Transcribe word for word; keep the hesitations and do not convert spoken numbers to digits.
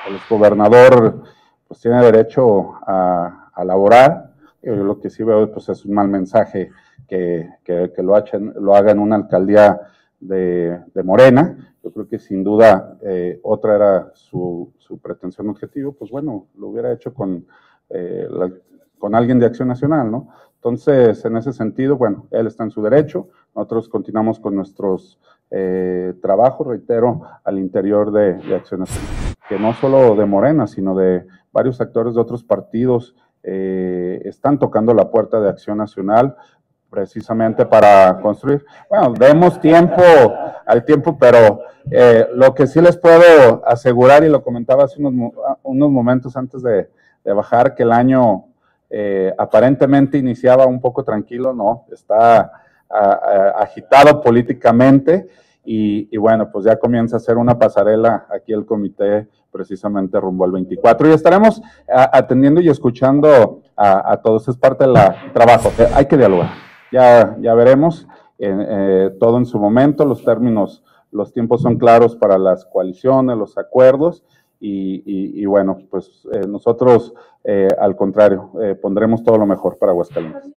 el exgobernador pues tiene derecho a, a laborar. Yo lo que sí veo pues, es un mal mensaje que, que, que lo, hachen, lo haga en una alcaldía de, de Morena. Yo creo que sin duda eh, otra era su, su pretensión objetivo, pues bueno, lo hubiera hecho con, eh, la, con alguien de Acción Nacional, ¿no? Entonces, en ese sentido, bueno, él está en su derecho, nosotros continuamos con nuestros eh, trabajos, reitero, al interior de, de Acción Nacional, que no solo de Morena, sino de varios actores de otros partidos eh, están tocando la puerta de Acción Nacional precisamente para construir. Bueno, demos tiempo al tiempo, pero eh, lo que sí les puedo asegurar, y lo comentaba hace unos, unos momentos antes de, de bajar, que el año eh, aparentemente iniciaba un poco tranquilo, no, está a, a, agitado políticamente y, y bueno, pues ya comienza a ser una pasarela aquí el comité precisamente rumbo al veinticuatro y estaremos a, atendiendo y escuchando a, a todos, es parte del trabajo, hay que dialogar. Ya, ya veremos, eh, eh, todo en su momento, los términos, los tiempos son claros para las coaliciones, los acuerdos, y, y, y bueno, pues eh, nosotros, eh, al contrario, eh, pondremos todo lo mejor para Aguascalientes.